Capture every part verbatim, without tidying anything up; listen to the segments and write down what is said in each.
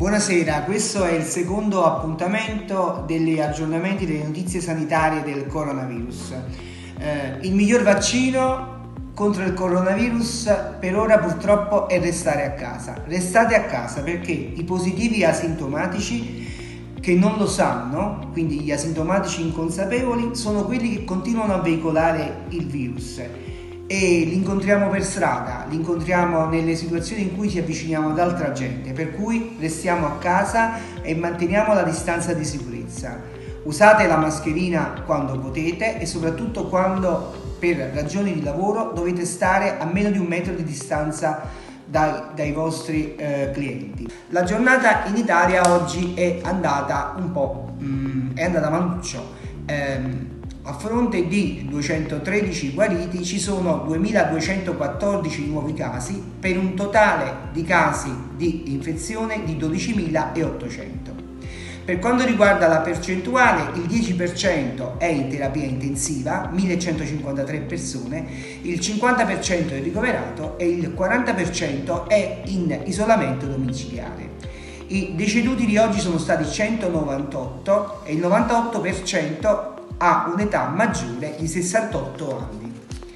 Buonasera, questo è il secondo appuntamento degli aggiornamenti delle notizie sanitarie del coronavirus. Eh, il miglior vaccino contro il coronavirus per ora purtroppo è restare a casa. Restate a casa perché i positivi asintomatici che non lo sanno, quindi gli asintomatici inconsapevoli, sono quelli che continuano a veicolare il virus. E li incontriamo per strada, li incontriamo nelle situazioni in cui ci avviciniamo ad altra gente, per cui restiamo a casa e manteniamo la distanza di sicurezza. Usate la mascherina quando potete e soprattutto quando per ragioni di lavoro dovete stare a meno di un metro di distanza dai, dai vostri eh, clienti. La giornata in Italia oggi è andata un po', mm, è andata maluccio. Ehm, A fronte di duecentotredici guariti ci sono duemiladuecentoquattordici nuovi casi per un totale di casi di infezione di dodicimilaottocento. Per quanto riguarda la percentuale, il dieci per cento è in terapia intensiva, millecentocinquantatré persone, il cinquanta per cento è ricoverato e il quaranta per cento è in isolamento domiciliare. I deceduti di oggi sono stati centonovantotto e il novantotto per cento ha un'età maggiore di sessantotto anni.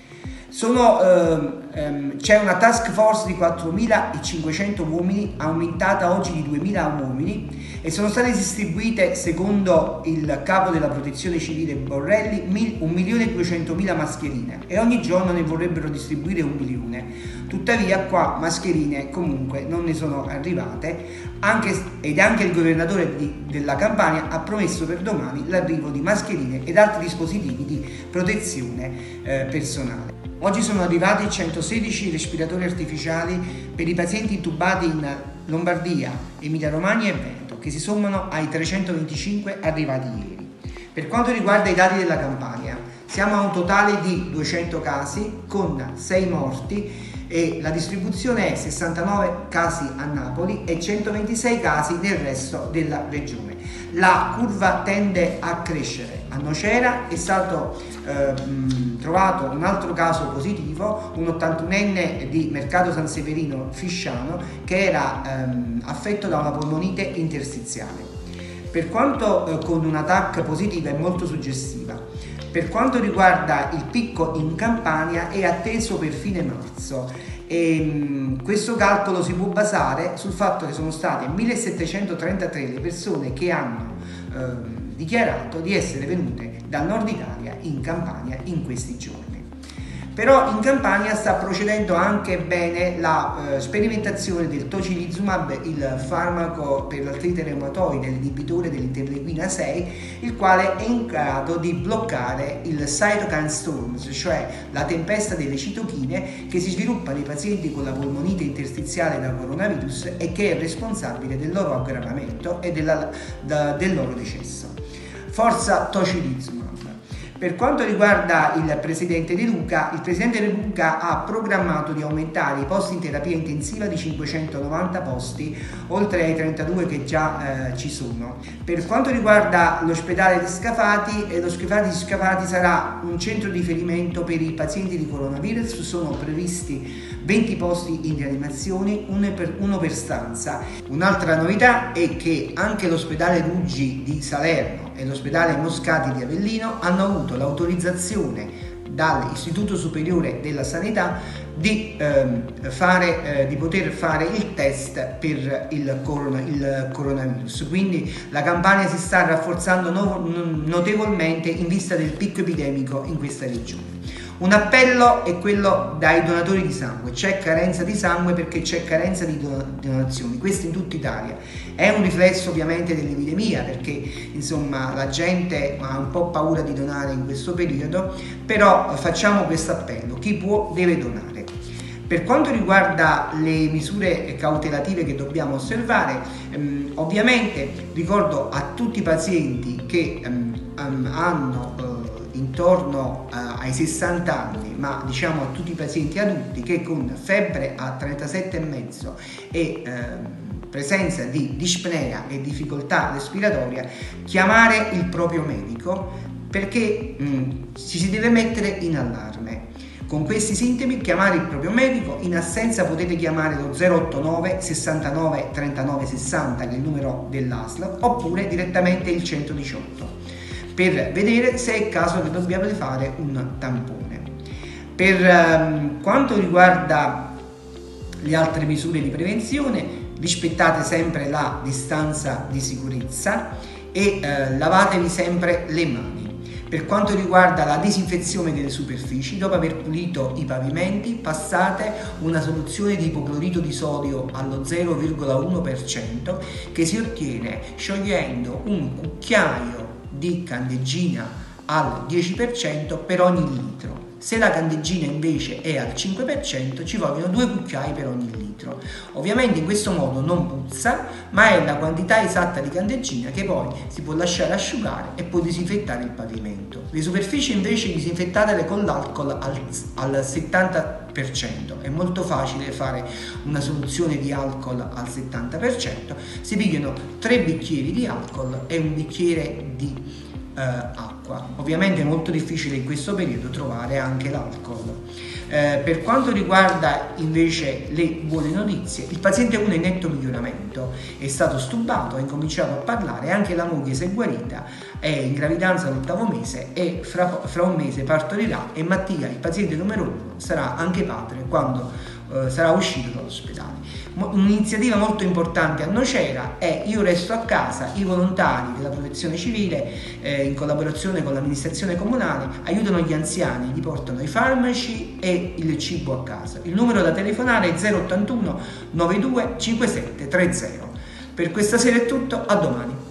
Sono, ehm, ehm, c'è una task force di quattromilacinquecento uomini, aumentata oggi di duemila uomini, e sono state distribuite, secondo il capo della protezione civile Borrelli, un milione e duecentomila mascherine e ogni giorno ne vorrebbero distribuire un milione. Tuttavia qua mascherine comunque non ne sono arrivate, anche, ed anche il governatore di, della Campania ha promesso per domani l'arrivo di mascherine ed altri dispositivi di protezione eh, personale. Oggi sono arrivati centosedici respiratori artificiali per i pazienti intubati in Lombardia, Emilia Romagna e Veneto, che si sommano ai trecentoventicinque arrivati ieri. Per quanto riguarda i dati della Campania, siamo a un totale di duecento casi con sei morti e la distribuzione è sessantanove casi a Napoli e centoventisei casi nel resto della regione. La curva tende a crescere. A Nocera è stato eh, mh, trovato un altro caso positivo, un ottantunenne di Mercato San Severino Fisciano che era ehm, affetto da una polmonite interstiziale. Per quanto eh, con una T A C positiva è molto suggestiva. Per quanto riguarda il picco in Campania è atteso per fine marzo e mh, questo calcolo si può basare sul fatto che sono state millesettecentotrentatré le persone che hanno eh, dichiarato di essere venute dal nord Italia in Campania in questi giorni. Però in Campania sta procedendo anche bene la eh, sperimentazione del tocilizumab, il farmaco per l'artrite reumatoide, l'inibitore dell'interleuchina sei, il quale è in grado di bloccare il cytokine storm, cioè la tempesta delle citochine che si sviluppa nei pazienti con la polmonite interstiziale da coronavirus e che è responsabile del loro aggravamento e della, da, del loro decesso. Forza tocilizumab. Per quanto riguarda il presidente De Luca, il presidente De Luca ha programmato di aumentare i posti in terapia intensiva di cinquecentonovanta posti, oltre ai trentadue che già eh, ci sono. Per quanto riguarda l'ospedale di Scafati, eh, l'ospedale di Scafati sarà un centro di riferimento per i pazienti di coronavirus, sono previsti venti posti in rianimazione, uno per, uno per stanza. Un'altra novità è che anche l'ospedale Ruggi di Salerno e l'ospedale Moscati di Avellino hanno avuto l'autorizzazione dall'Istituto Superiore della Sanità di, ehm, fare, eh, di poter fare il test per il, corona, il coronavirus. Quindi la Campania si sta rafforzando no, notevolmente in vista del picco epidemico in questa regione. Un appello è quello dai donatori di sangue: c'è carenza di sangue perché c'è carenza di donazioni, questo in tutta Italia. È un riflesso ovviamente dell'epidemia perché insomma la gente ha un po' paura di donare in questo periodo, però facciamo questo appello: chi può deve donare. Per quanto riguarda le misure cautelative che dobbiamo osservare, ehm, ovviamente ricordo a tutti i pazienti che ehm, hanno eh, intorno uh, ai sessanta anni, ma diciamo a tutti i pazienti adulti che con febbre a trentasette virgola cinque e uh, presenza di dispnea e difficoltà respiratoria, chiamare il proprio medico perché mh, ci si deve mettere in allarme. Con questi sintomi chiamare il proprio medico, in assenza potete chiamare lo zero otto nove sessantanove trentanove sessanta, che è il numero dell'A S L, oppure direttamente il centodiciotto per vedere se è il caso che dobbiamo fare un tampone. Per um, quanto riguarda le altre misure di prevenzione, rispettate sempre la distanza di sicurezza e eh, lavatevi sempre le mani. Per quanto riguarda la disinfezione delle superfici, dopo aver pulito i pavimenti, passate una soluzione di ipoclorito di sodio allo zero virgola uno per cento che si ottiene sciogliendo un cucchiaio di candeggina al dieci per cento per ogni litro. Se la candeggina invece è al cinque per cento ci vogliono due cucchiai per ogni litro. Ovviamente in questo modo non puzza, ma è la quantità esatta di candeggina che poi si può lasciare asciugare e poi disinfettare il pavimento. Le superfici invece disinfettatele con l'alcol al, al settanta per cento. È molto facile fare una soluzione di alcol al settanta per cento. Si pigliano tre bicchieri di alcol e un bicchiere di Uh, acqua. Ovviamente è molto difficile in questo periodo trovare anche l'alcol. Uh, per quanto riguarda invece le buone notizie, il paziente uno è in netto miglioramento, è stato stubato, ha incominciato a parlare, anche la moglie si è guarita, è in gravidanza all'ottavo mese e fra, fra un mese partorirà, e Mattia, il paziente numero uno, sarà anche padre quando Uh, sarà uscito dall'ospedale. Mo- un'iniziativa molto importante a Nocera è Io resto a casa. I volontari della protezione civile eh, in collaborazione con l'amministrazione comunale aiutano gli anziani, gli portano i farmaci e il cibo a casa. Il numero da telefonare è zero ottantuno novantadue cinquantasette trenta. Per questa sera è tutto, a domani.